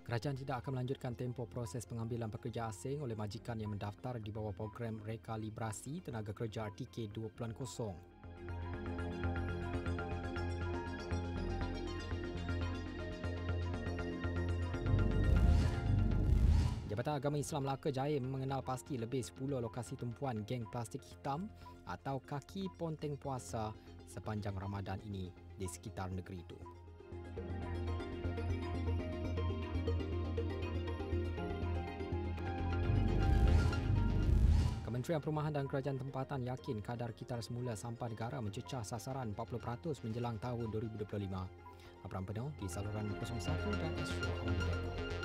Kerajaan tidak akan melanjutkan tempoh proses pengambilan pekerja asing oleh majikan yang mendaftar di bawah program rekalibrasi tenaga kerja RTK 2.0. Jabatan Agama Islam Melaka Jaya mengenal pasti lebih 10 lokasi tumpuan geng plastik hitam atau kaki ponteng puasa sepanjang Ramadan ini di sekitar negeri itu. Kementerian Perumahan dan Kerajaan Tempatan yakin kadar kitar semula sampah negara mencecah sasaran 40% menjelang tahun 2025. Laporan penuh di saluran 01 dan Astro Awal Dekat.